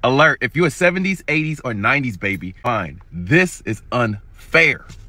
Alert, if you're a 70s, 80s, or 90s baby, fine. This is unfair.